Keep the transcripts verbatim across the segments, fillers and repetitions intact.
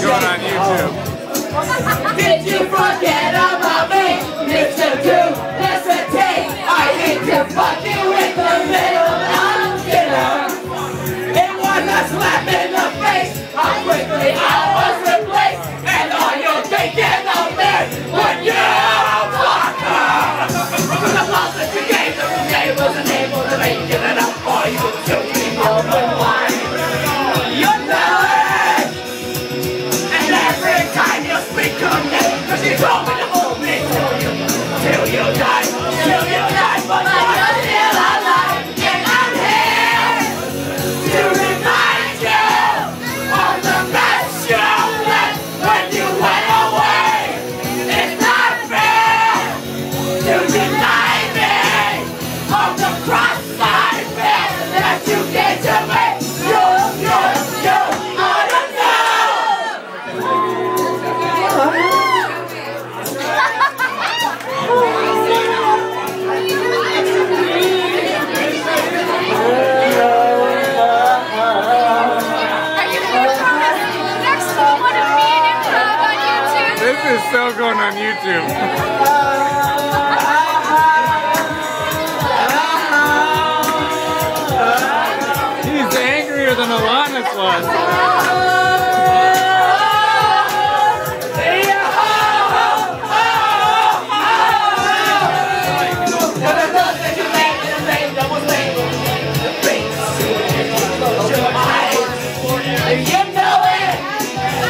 going on YouTube. Did you forget about me? Mister Two, hesitate. I hate to fuck you with the middle of dinner. It was a slap in the face. How quickly I was replaced. And all you're thinking of me when you fuck her. The love that you gave to me wasn't able to make it enough for you to keep open wide. You're telling. And every time you speak her name, cause you told me to hold me till you, till you die, till you die, but you're still alive, and I'm here to remind you of the best you left when you went away. It's not fair to deny me of the cross I bear that you did to me. You, you, you ought to know. This is still going on YouTube. He's angrier than Alanis was.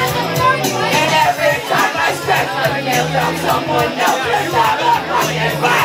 Someone else is not a